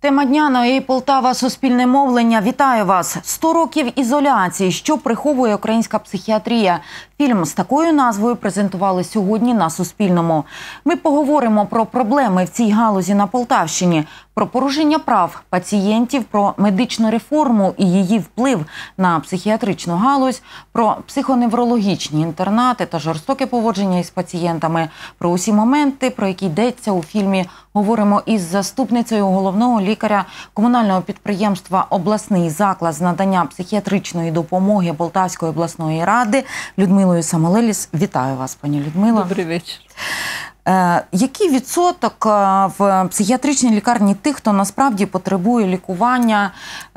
Тема дня на ОЄ Полтава. Суспільне мовлення. Вітаю вас. 100 років ізоляції. Що приховує українська психіатрія? Фільм з такою назвою презентували сьогодні на Суспільному. Ми поговоримо про проблеми в цій галузі на Полтавщині, про порушення прав пацієнтів, про медичну реформу і її вплив на психіатричну галузь, про психоневрологічні інтернати та жорстоке поводження із пацієнтами. Про усі моменти, про які йдеться у фільмі, говоримо із заступницею головного лікаря комунального підприємства «Обласний заклад з надання психіатричної допомоги Полтавської обласної ради» Людмилою Самолеліс. Вітаю вас, пані Людмила. Добрий вечір. Який відсоток в психіатричній лікарні тих, хто насправді потребує лікування,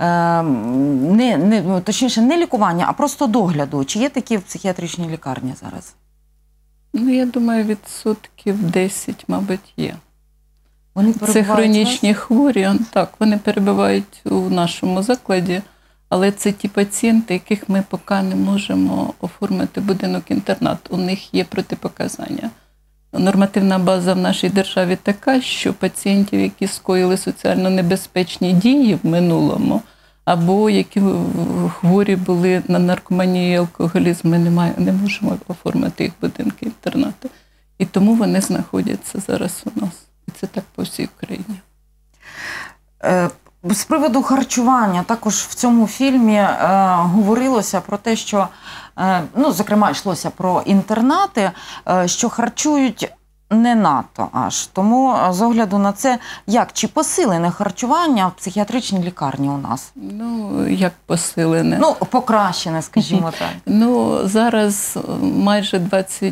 точніше не лікування, а просто догляду? Чи є такі в психіатричній лікарні зараз? Ну, я думаю, відсотків 10, мабуть, є. Вони це хронічні хворі, так, вони перебувають у нашому закладі, але це ті пацієнти, яких ми поки не можемо оформити будинок-інтернат. У них є протипоказання. Нормативна база в нашій державі така, що пацієнтів, які скоїли соціально небезпечні дії в минулому, або які хворі були на наркоманію і алкоголізм, ми не можемо оформити їх будинки-інтернати. І тому вони знаходяться зараз у нас. І це так по всій Україні. З приводу харчування, також в цьому фільмі говорилося про те, що, зокрема, йшлося про інтернати, що харчують не надто аж. Тому, з огляду на це, чи посилене харчування в психіатричній лікарні у нас? Ну, як посилене? Покращене, скажімо так. Зараз майже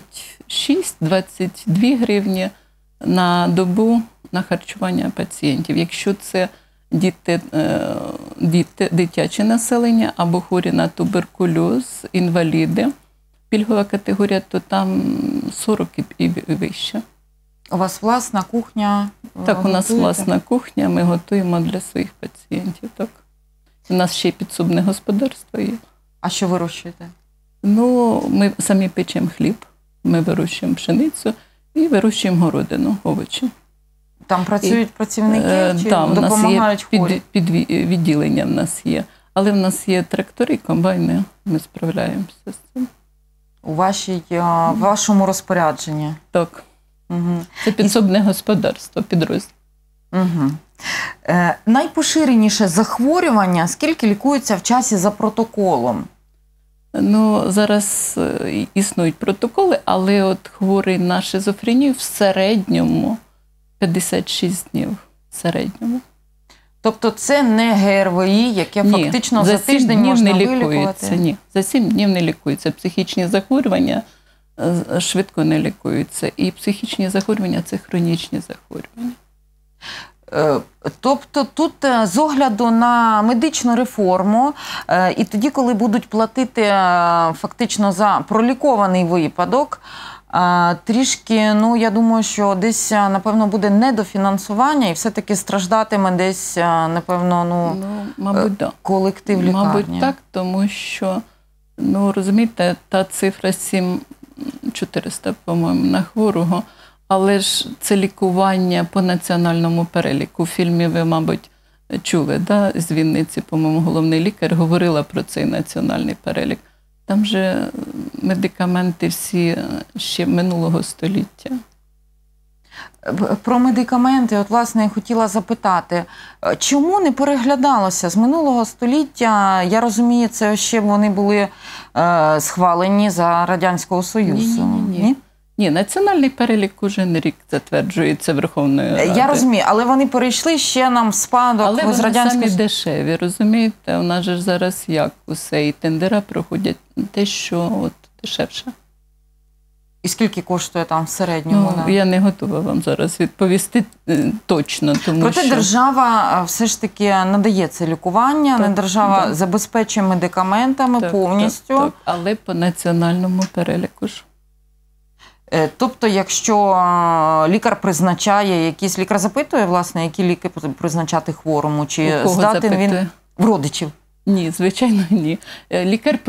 26-22 гривні на добу на харчування пацієнтів. Якщо це дитяче населення або хворі на туберкульоз, інваліди, пільгова категорія, то там 40 і вище. У вас власна кухня? Так, у нас власна кухня, ми готуємо для своїх пацієнтів. Так. У нас ще й підсобне господарство є. А що вирощуєте? Ми самі печемо хліб, ми вирощуємо пшеницю і вирощуємо городину, овочі. Там працюють працівники чи допомагають хворі? Відділення в нас є. Але в нас є трактори, комбайни, ми справляємося з цим. У вашому розпорядженні? Так. Угу. Це підсобне господарство, підрозділ. Угу. Найпоширеніше захворювання, скільки лікується в часі за протоколом? Зараз існують протоколи, але от хворий на шизофренію в середньому 56 днів в середньому. Тобто це не ГРВІ, яке фактично за тиждень можна вилікувати? Ні, за 7 днів не лікується. Психічні захворювання швидко не лікуються. І психічні захворювання – це хронічні захворювання. Тобто тут з огляду на медичну реформу і тоді, коли будуть платити фактично за пролікований випадок, трішки, я думаю, що десь, напевно, буде недофінансування і все-таки страждатиме десь, напевно, колектив лікарні. Мабуть, так, тому що, розумієте, та цифра 7400, по-моєму, на хворого, але ж це лікування по національному переліку. У фільмі ви, мабуть, чули, з Вінниці, по-моєму, головний лікар говорила про цей національний перелік. Там же медикаменти всі ще минулого століття. Про медикаменти, власне, я хотіла запитати, чому не переглядалося з минулого століття? Я розумію, це ще вони були схвалені за Радянського Союзу. Ні, національний перелік уже не рік затверджується Верховною Радою. Я розумію, але вони перейшли ще нам в спадок з Радянського Союзу. Але вони самі дешеві, розумієте? У нас же зараз як усе, і тендера проходять те, що дешевше. І скільки коштує там в середньому? Я не готова вам зараз відповісти точно, тому Проте держава все ж таки надає це лікування, держава забезпечує медикаментами повністю. Так, але по національному переліку ж. Тобто, якщо лікар призначає якісь, лікар запитує, власне, які ліки призначати хворому, чи здатен він в родичів? Ні, звичайно, ні. Лікар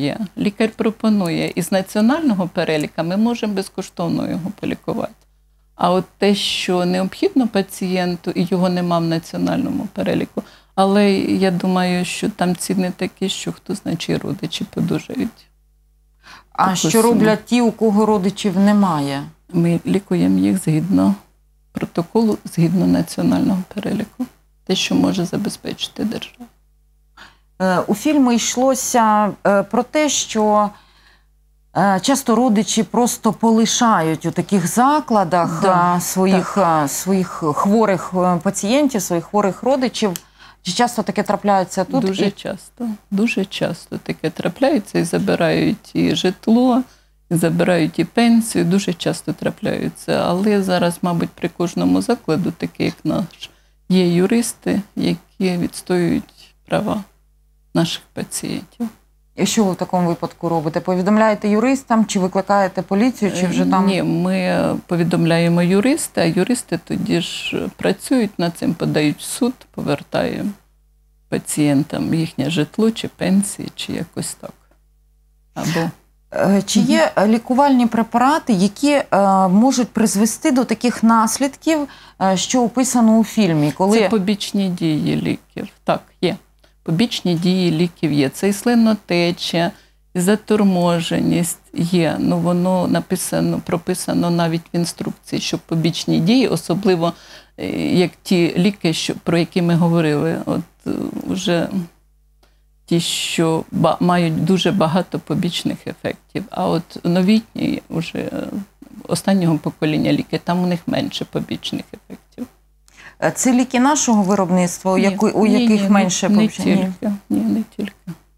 пропонує. І з національного переліка ми можемо безкоштовно його полікувати. А от те, що необхідно пацієнту, і його нема в національному переліку, але я думаю, що там ціни такі, що хто знає, чи родичі подужають. А Таку що суму. роблять ті, у кого родичів немає? Ми лікуємо їх згідно протоколу, згідно національного переліку. Те, що може забезпечити держава. У фільмі йшлося про те, що часто родичі просто полишають у таких закладах Да, своїх хворих пацієнтів, своїх хворих родичів. Чи часто таке трапляється тут? Дуже часто таке трапляється, і забирають і житло, і забирають і пенсію, дуже часто трапляються. Але зараз, мабуть, при кожному закладу, таке як наш, є юристи, які відстоюють права наших пацієнтів. І що ви в такому випадку робите? Повідомляєте юристам, чи викликаєте поліцію, чи вже там? Ні, ми повідомляємо юриста, а юристи тоді ж працюють над цим, подають в суд, повертаємо пацієнтам їхнє житло, чи пенсії, чи якось так. Або... Чи є лікувальні препарати, які можуть призвести до таких наслідків, що описано у фільмі? Коли... Це побічні дії ліків. Так, є. Побічні дії ліків є. Це і слинотеча, і заторможеність є. Ну, воно прописано навіть в інструкції, що побічні дії, особливо як ті ліки, про які ми говорили, от вже ті, що мають дуже багато побічних ефектів. А от новітні, вже останнього покоління ліки, там у них менше побічних ефектів. Це ліки нашого виробництва, у яких менше побічних? Ні, не тільки.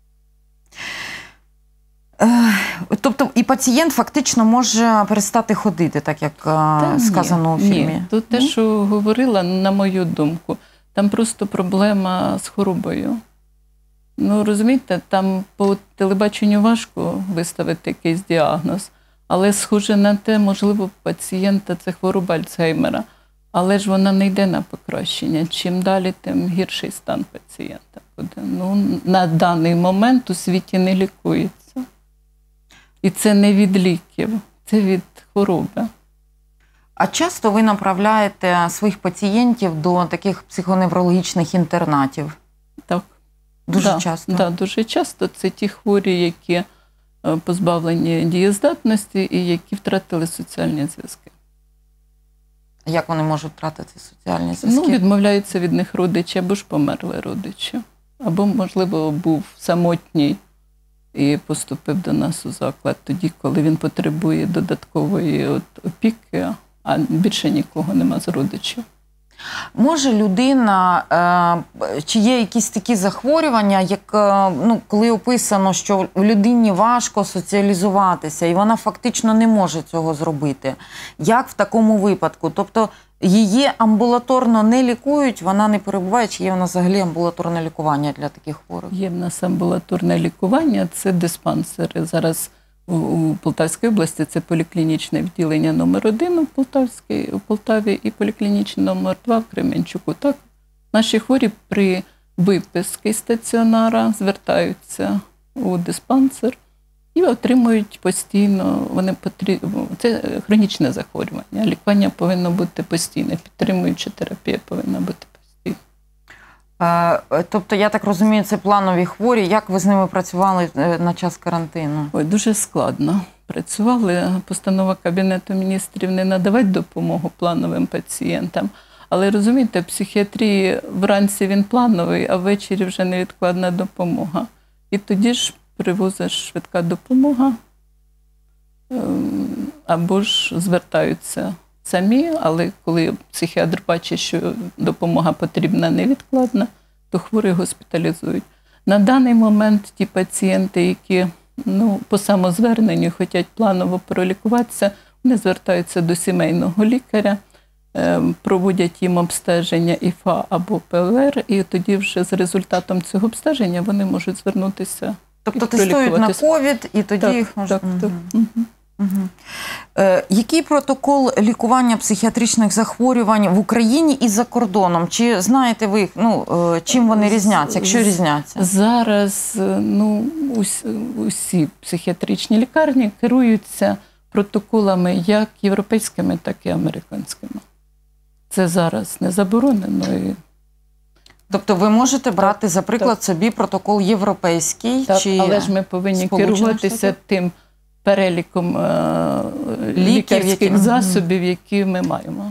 Тобто і пацієнт фактично може перестати ходити, так як сказано у фільмі? Ні, то те, що говорила, на мою думку, там просто проблема з хворобою. Ну, розумієте, там по телебаченню важко виставити якийсь діагноз, але схоже на те, можливо, у пацієнта це хвороба Альцгеймера, але ж вона не йде на покращення. Чим далі, тим гірший стан пацієнта буде. Ну, на даний момент у світі не лікується. І це не від ліків, це від хвороби. А часто ви направляєте своїх пацієнтів до таких психоневрологічних інтернатів? Так. Дуже часто? Так, дуже часто. Це ті хворі, які позбавлені дієздатності і які втратили соціальні зв'язки. Як вони можуть втратити соціальні зв'язки? Ну, відмовляються від них родичі, або ж померли родичі. Або, можливо, був самотній і поступив до нас у заклад тоді, коли він потребує додаткової опіки, а більше нікого нема з родичів. Може людина, чи є якісь такі захворювання, як, коли описано, що людині важко соціалізуватися, і вона фактично не може цього зробити. Як в такому випадку? Тобто її амбулаторно не лікують, вона не перебуває, чи є в нас взагалі амбулаторне лікування для таких хворих? Є в нас амбулаторне лікування, це диспансери. Зараз у Полтавській області це поліклінічне відділення номер 1 у Полтаві і поліклінічне номер 2 в Кременчуку. Так, наші хворі при виписці стаціонара звертаються у диспансер і отримують постійно, це хронічне захворювання, лікування повинно бути постійне, підтримуюча терапія повинна бути постійна. Тобто, я так розумію, це планові хворі. Як ви з ними працювали на час карантину? Ой, дуже складно. Працювали, постанова Кабінету міністрів не надавати допомогу плановим пацієнтам. Але, розумієте, в психіатрії вранці він плановий, а ввечері вже невідкладна допомога. І тоді ж привозить швидка допомога, або ж звертаються самі, але коли психіатр бачить, що допомога потрібна невідкладна, то хворих госпіталізують. На даний момент ті пацієнти, які по самозверненню хочуть планово пролікуватися, вони звертаються до сімейного лікаря, проводять їм обстеження ІФА або ПЛР, і тоді вже з результатом цього обстеження вони можуть звернутися. Тобто тестують на ковід, і тоді їх можна... Так. Який протокол лікування психіатричних захворювань в Україні і за кордоном? Чи знаєте ви, чим вони різняться, якщо різняться? Зараз усі психіатричні лікарні керуються протоколами як європейськими, так і американськими. Це зараз не заборонено. Тобто ви можете брати, за приклад, собі протокол європейський? Так, чи але ж ми повинні Сполучених керуватися Штатів? тим переліком лікарських які- засобів, які ми маємо.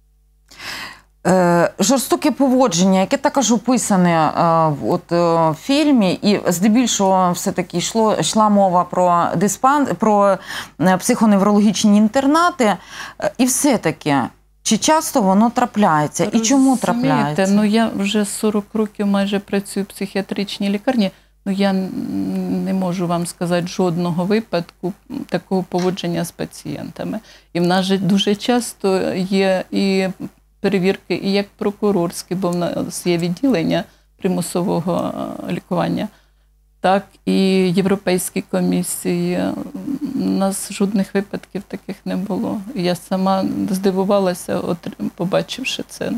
Жорстоке поводження, яке також описане в фільмі, і здебільшого все-таки йшла мова про психоневрологічні інтернати, і все-таки, чи часто воно трапляється, і чому трапляється? Ну, я вже 40 років майже працюю в психіатричній лікарні, я не можу вам сказати жодного випадку такого поводження з пацієнтами. І в нас же дуже часто є і перевірки, і як прокурорські, бо в нас є відділення примусового лікування, так і європейські комісії. У нас жодних випадків таких не було. Я сама здивувалася, побачивши це.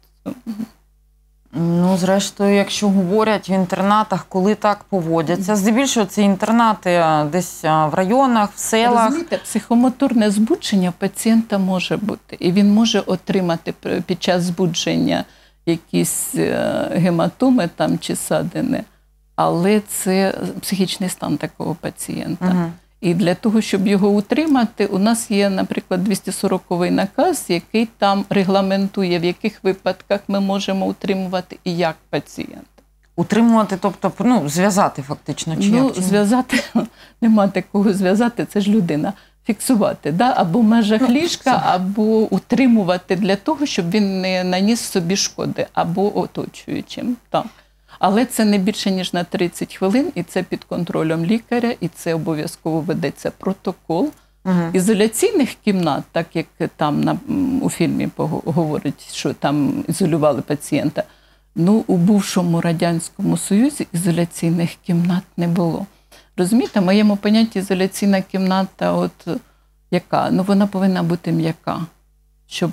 Ну, зрештою, якщо говорять в інтернатах, коли так поводяться, здебільшого це інтернати десь в районах, в селах. Розумієте, психомоторне збудження пацієнта може бути. І він може отримати під час збудження якісь гематоми там, чи садини. Але це психічний стан такого пацієнта. Угу. І для того, щоб його утримати, у нас є, наприклад, 240-й наказ, який там регламентує, в яких випадках ми можемо утримувати і як пацієнта. Утримувати, тобто, зв'язати фактично? Чи як? Зв'язати, нема такого зв'язати, це ж людина. Фіксувати, да? Або в межах ліжка, або утримувати для того, щоб він не наніс собі шкоди, або оточуючим. Так. Але це не більше, ніж на 30 хвилин, і це під контролем лікаря, і це обов'язково ведеться протокол. Угу. Ізоляційних кімнат, так як там у фільмі говорять, що там ізолювали пацієнта, у бувшому Радянському Союзі ізоляційних кімнат не було. Розумієте, в моєму понятті ізоляційна кімната, яка? Вона повинна бути м'яка, щоб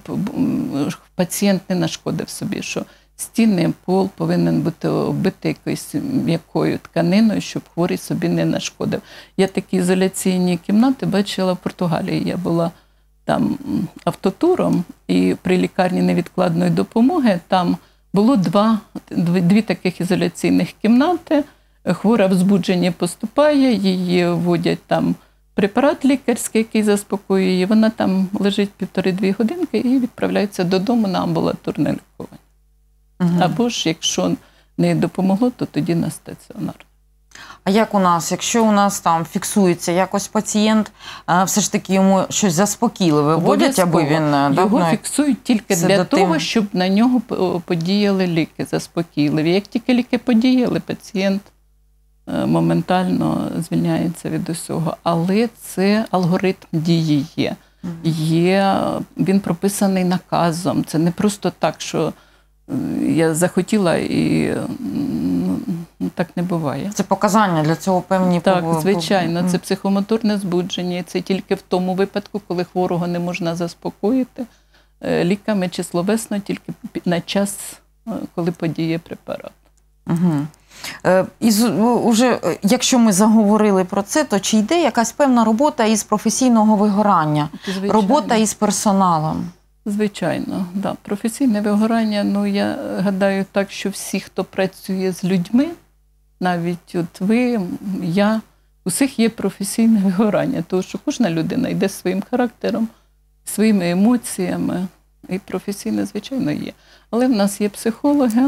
пацієнт не нашкодив собі, що стіни, пол повинен бути оббитий якоюсь м'якою тканиною, щоб хворий собі не нашкодив. Я такі ізоляційні кімнати бачила в Португалії. Я була там автотуром, і при лікарні невідкладної допомоги там було дві таких ізоляційних кімнати. Хвора в збудженні поступає, її вводять там препарат лікарський, який заспокоює її. Вона там лежить 1,5-2 годинки і відправляється додому на амбулаторне лікування. Або ж, якщо не допомогло, то тоді на стаціонар. А як у нас? Якщо у нас там фіксується якось пацієнт, все ж таки йому щось заспокійливе вводять, аби він... Його фіксують тільки для того, щоб на нього подіяли ліки заспокійливі. Як тільки ліки подіяли, пацієнт моментально звільняється від усього. Але це алгоритм дії є. Він прописаний наказом. Це не просто так, що я захотіла і так не буває. Це показання для цього певні... Так, звичайно. Це психомоторне збудження. Це тільки в тому випадку, коли хворого не можна заспокоїти ліками чи словесно, тільки на час, коли подіє препарат. Угу. Уже, якщо ми заговорили про це, то чи йде якась певна робота із професійного вигорання? Звичайно. Робота із персоналом? Звичайно, да. Професійне вигорання, я гадаю так, що всі, хто працює з людьми, навіть ви, я, у всіх є професійне вигорання, тому що кожна людина йде своїм характером, своїми емоціями, і професійне, звичайно, є. Але в нас є психологи,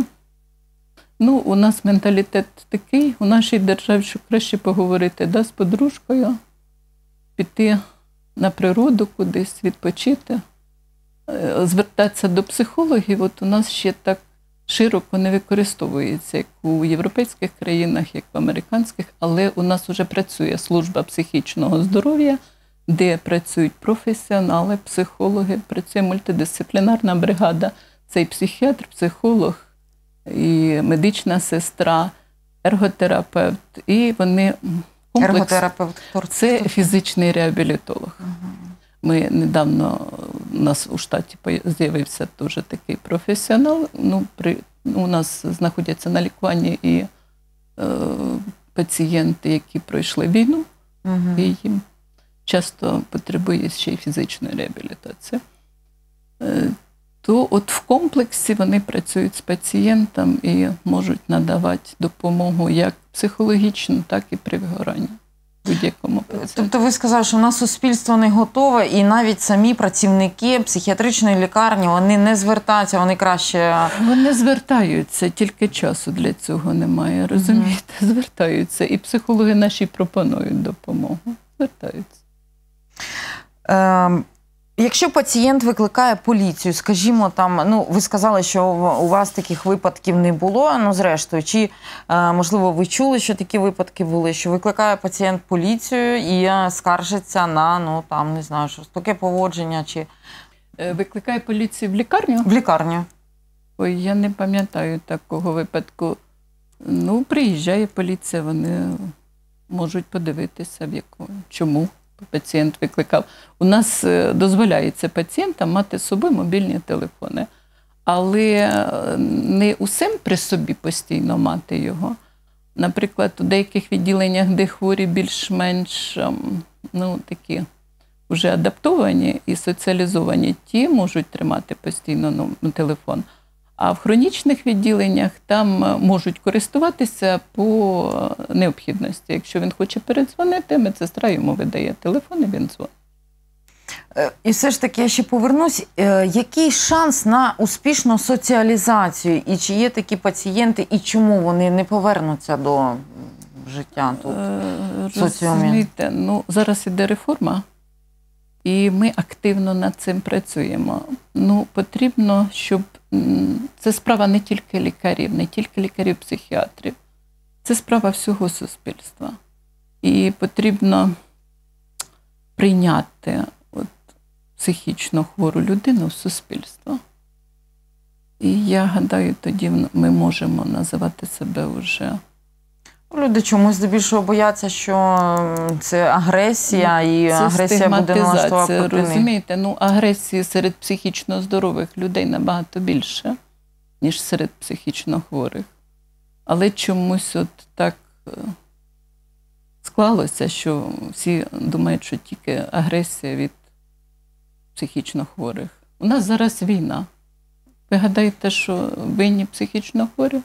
у нас менталітет такий, у нашій державі, що краще поговорити з подружкою, піти на природу кудись, відпочити. Звертатися до психологів, у нас ще так широко не використовується, як у європейських країнах, як в американських, але у нас вже працює служба психічного здоров'я, де працюють професіонали, психологи, працює мультидисциплінарна бригада. Це і психіатр, психолог, і медична сестра, ерготерапевт, і вони Ерготерапевт. Це фізичний реабілітолог. Ми недавно, у нас у штаті з'явився теж такий професіонал. У нас знаходяться на лікуванні і пацієнти, які пройшли війну, і їм часто потребує ще й фізичної реабілітації, то от в комплексі вони працюють з пацієнтом і можуть надавати допомогу як психологічну, так і при вигоранні будь-якому пацієнту. Тобто ви сказали, що в нас суспільство не готове, і навіть самі працівники психіатричної лікарні, вони не звертаються, вони краще... Вони звертаються, тільки часу для цього немає, розумієте? Звертаються. І психологи наші пропонують допомогу. Звертаються. Якщо пацієнт викликає поліцію, скажімо, там, ну, ви сказали, що у вас таких випадків не було, ну, зрештою, чи, можливо, ви чули, що такі випадки були, що викликає пацієнт поліцію і скаржиться на, ну, там, не знаю, жорстоке поводження, чи... Викликає поліцію в лікарню? В лікарню. Ой, я не пам'ятаю такого випадку. Ну, приїжджає поліція, вони можуть подивитися, чому пацієнт викликав. У нас дозволяється пацієнтам мати з собою мобільні телефони, але не усім при собі постійно мати його. Наприклад, у деяких відділеннях, де хворі більш-менш, ну, такі вже адаптовані і соціалізовані, ті можуть тримати постійно телефон. А в хронічних відділеннях там можуть користуватися по необхідності. Якщо він хоче передзвонити, медсестра йому видає телефон і він дзвонить. І все ж таки я ще повернусь. Який шанс на успішну соціалізацію? І чи є такі пацієнти, і чому вони не повернуться до життя тут? Розумієте, ну, зараз іде реформа, і ми активно над цим працюємо. Ну, потрібно, щоб... Це справа не тільки лікарів, не тільки лікарів-психіатрів. Це справа всього суспільства. І потрібно прийняти психічно хвору людину в суспільство. І я гадаю, тоді ми можемо називати себе вже... Люди чомусь здебільшого бояться, що це агресія, і агресія буде налаштована проти них. Розумієте, ну, агресії серед психічно здорових людей набагато більше, ніж серед психічно хворих. Але чомусь от так склалося, що всі думають, що тільки агресія від психічно хворих. У нас зараз війна. Ви гадаєте, що винні психічно хворі?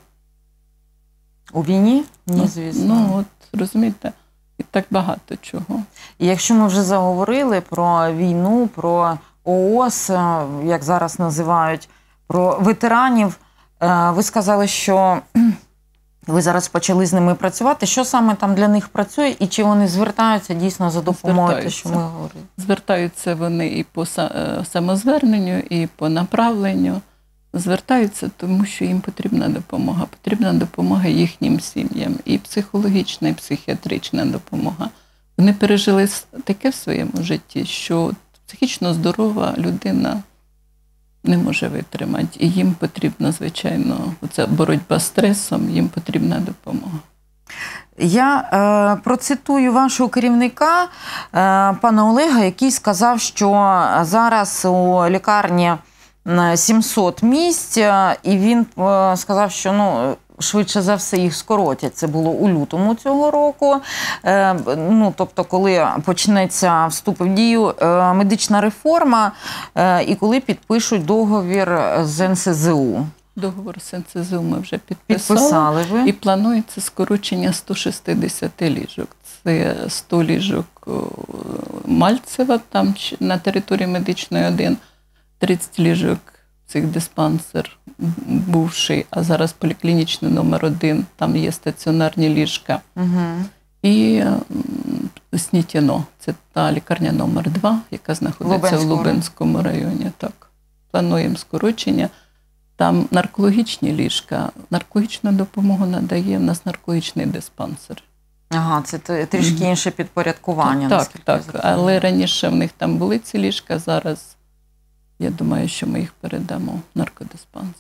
У війні? Ні, звісно. Ну, от, розумієте, і так багато чого. І якщо ми вже заговорили про війну, про ООС, як зараз називають, про ветеранів, ви сказали, що ви зараз почали з ними працювати. Що саме там для них працює і чи вони звертаються дійсно за допомогою, те, що ми говорили? Звертаються вони і по самозверненню, і по направленню. Звертаються, тому що їм потрібна допомога. Потрібна допомога їхнім сім'ям. І психологічна, і психіатрична допомога. Вони пережили таке в своєму житті, що психічно здорова людина не може витримати. І їм потрібна, звичайно, оця боротьба з стресом, їм потрібна допомога. Я процитую вашого керівника, пана Олега, який сказав, що зараз у лікарні 700 місць, і він сказав, що, ну, швидше за все їх скоротять. Це було у лютому цього року. Ну, тобто, коли почнеться вступ в дію медична реформа і коли підпишуть договір з НСЗУ. Договор з НСЗУ ми вже підписали. Підписали ви. І планується скорочення 160 ліжок. Це 100 ліжок Мальцева, там на території медичної 1, 30 ліжок психдиспансер бувший, а зараз поліклінічний номер 1, там є стаціонарні ліжка. Угу. І Снітіно, це та лікарня номер 2, яка знаходиться в Лубенському районі. Так, плануємо скорочення. Там наркологічні ліжка, наркологічну допомогу надає в нас наркологічний диспансер. Ага, це трішки інше підпорядкування. Так, але раніше в них там були ці ліжка, зараз я думаю, що ми їх передамо в наркодиспансер.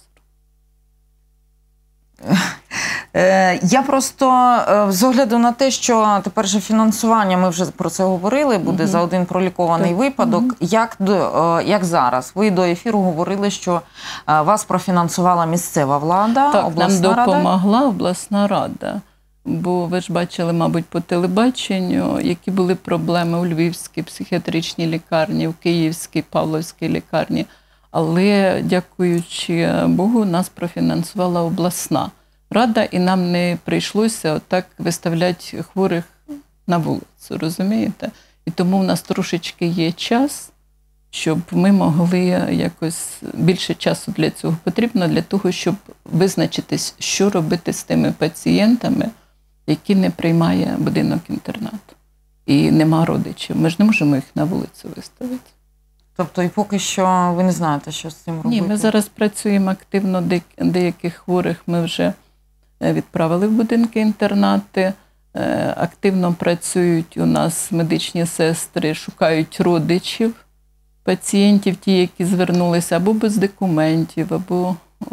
Я просто, з огляду на те, що тепер же фінансування, ми вже про це говорили, буде за один пролікований випадок. Як зараз? Ви до ефіру говорили, що вас профінансувала місцева влада, так, обласна рада? Так, нам допомогла рада? обласна рада. бо ви ж бачили, мабуть, по телебаченню, які були проблеми у Львівській психіатричній лікарні, в Київській, Павловській лікарні. Але, дякуючи Богу, нас профінансувала обласна рада, і нам не прийшлося отак виставляти хворих на вулицю, розумієте? І тому в нас трошечки є час, щоб ми могли якось, більше часу для цього потрібно, для того, щоб визначитись, що робити з тими пацієнтами, які не приймає будинок-інтернат. І нема родичів. Ми ж не можемо їх на вулицю виставити. Тобто і поки що ви не знаєте, що з цим робити? Ні, ми зараз працюємо активно, деяких хворих ми вже відправили в будинки-інтернати. Активно працюють у нас медичні сестри, шукають родичів пацієнтів, ті, які звернулися або без документів, або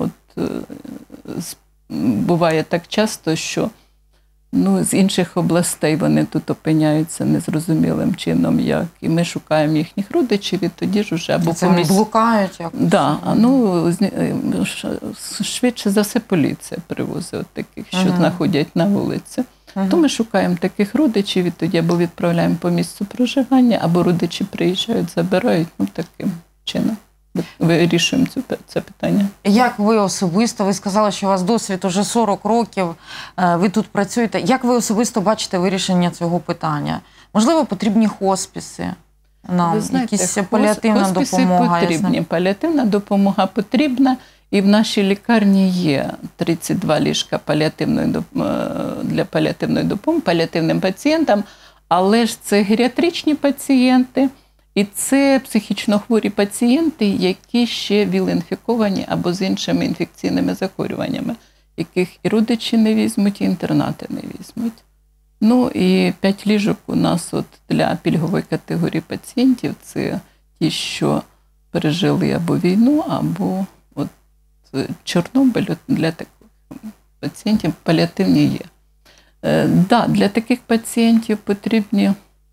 буває так часто, що з інших областей вони тут опиняються незрозумілим чином, як. І ми шукаємо їхніх родичів, і тоді ж уже або це вони блукають якось? Да, швидше за все поліція привозить от таких, що знаходять на вулиці. То ми шукаємо таких родичів, і тоді або відправляємо по місцю проживання, або родичі приїжджають, забирають, таким чином. Вирішуємо це питання. Як ви особисто, ви сказали, що у вас досвід уже 40 років, ви тут працюєте. Як ви особисто бачите вирішення цього питання? Можливо, потрібні хосписи? Нам якісь паліативна допомога? Потрібні. Паліативна допомога потрібна. І в нашій лікарні є 32 ліжка для паліативної допомоги паліативним пацієнтам, але ж це геріатричні пацієнти, і це психічно хворі пацієнти, які ще ВІЛ-інфіковані або з іншими інфекційними захворюваннями, яких і родичі не візьмуть, і інтернати не візьмуть. І 5 ліжок у нас для пільгової категорії пацієнтів – це ті, що пережили або війну, або Чорнобиль, для таких пацієнтів паліативні є. Для таких пацієнтів потрібні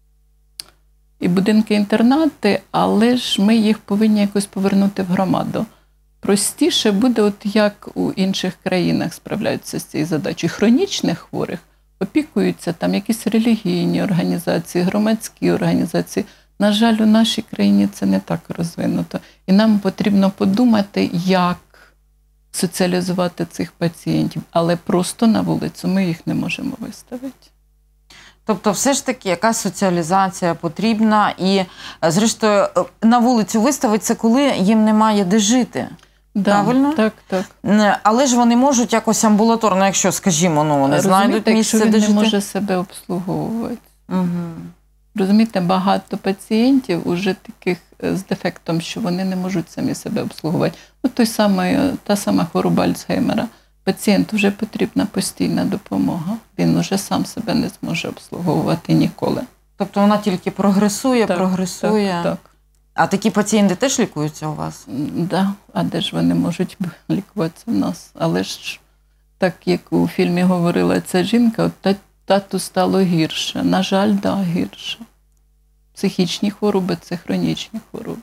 і будинки-інтернати, але ж ми їх повинні якось повернути в громаду. Простіше буде, як у інших країнах справляються з цією задачею. Хронічних хворих опікуються там якісь релігійні організації, громадські організації. На жаль, у нашій країні це не так розвинуто. І нам потрібно подумати, як соціалізувати цих пацієнтів, але просто на вулицю ми їх не можемо виставити. Тобто все ж таки якась соціалізація потрібна і, зрештою, на вулицю виставити це, коли їм немає де жити. Правильно? Так. Але ж вони можуть якось амбулаторно, якщо, скажімо, вони знайдуть місце, де жити. Якщо він не може себе обслуговувати. Розумієте, багато пацієнтів уже таких з дефектом, що вони не можуть самі себе обслуговувати. Та сама хвороба Альцгеймера. Пацієнту вже потрібна постійна допомога. Він уже сам себе не зможе обслуговувати ніколи. Тобто вона тільки прогресує. Так. А такі пацієнти теж лікуються у вас? Так. А де ж вони можуть лікуватися в нас? Але ж, так як у фільмі говорила ця жінка, тату стало гірше. На жаль, гірше. Психічні хвороби – це хронічні хвороби.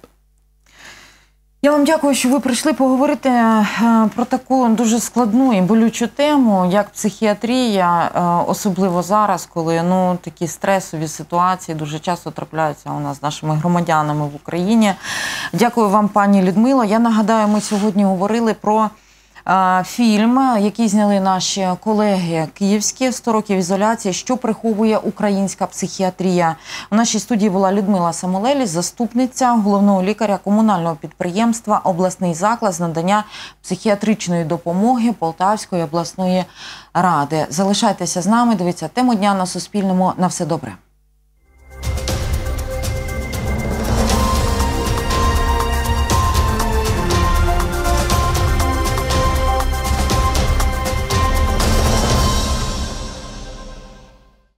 Я вам дякую, що ви прийшли поговорити про таку дуже складну і болючу тему, як психіатрія, особливо зараз, коли такі стресові ситуації дуже часто трапляються у нас з нашими громадянами в Україні. Дякую вам, пані Людмило. Я нагадаю, ми сьогодні говорили про фільм, який зняли наші колеги київські, «100 років ізоляції. Що приховує українська психіатрія». У нашій студії була Людмила Самолеліс, заступниця головного лікаря комунального підприємства «Обласний заклад» з надання психіатричної допомоги Полтавської обласної ради. Залишайтеся з нами, дивіться «Тему дня» на Суспільному. На все добре.